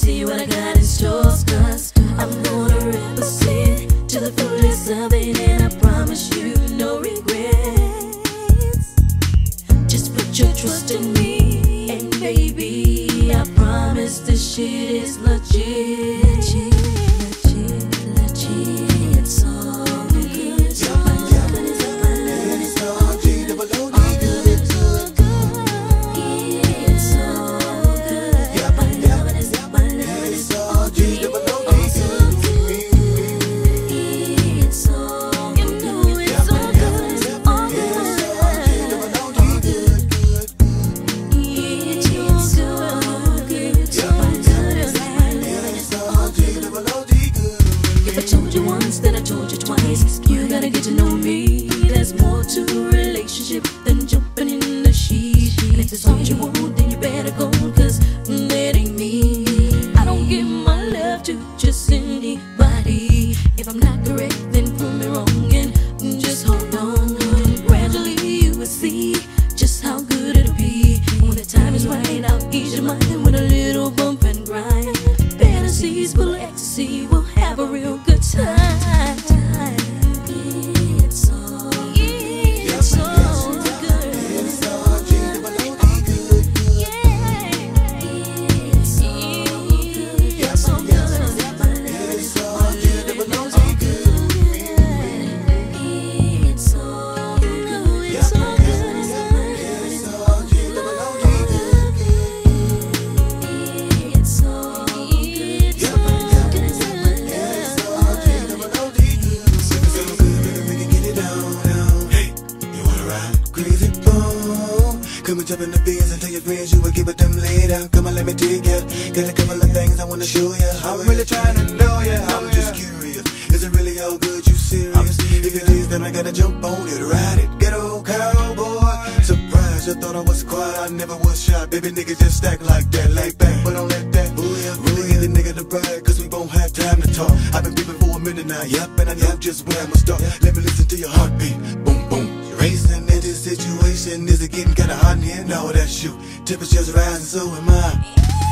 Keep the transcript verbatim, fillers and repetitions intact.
see what I got in store, cause I'm gonna represent to the fullest of it, and I promise you no regrets. Just put your trust in me, and baby, I promise this shit is legit. Legit, legit, legit. It's all good. It's all good. It's all good. It's all good. All good. It's all good. It's all good. Yeah, my love is my love is all good. It's all good. It's all you know. It's all good. It's all good. All good, good. It's all good. It's all good. If I told you once, then I told you twice. You gotta get to know me. There's more to a relationship than jumping in the sheet. And if it's all you want, then you better go, cause that ain't me. I don't give my love to just anybody. If I'm not correct, then prove me wrong and just hold on. Gradually you will see just how good it'll be. When the time is right, I'll ease your mind with a little bump and grind. Fantasies full of ecstasy, we'll have a real good time. It's all, it's all good. It's all good. Yeah. It's all good. It's all good. It's all good. It's all good. It's all good. It's all good. It's all good. It's all Come and jump in the beers and tell your friends you will give it them later. Come on, let me take ya. Got a couple of things I wanna show ya. I'm really trying to know ya. I'm just curious. Is it really all good? You serious? If it is, then I gotta jump on it, ride it. Get old cowboy. Surprise, you thought I was quiet, I never was shy. Baby, niggas just stack like that, like back, but don't let that booyah. Really get the nigga to brag, cause we won't have time to talk. I've been peeping for a minute now, yep, and I know just where I'ma start. Let me listen to your heartbeat, boom, boom. Racing in this situation, is it getting kinda hot in here? No, that's you. Temperature's rising, so am I.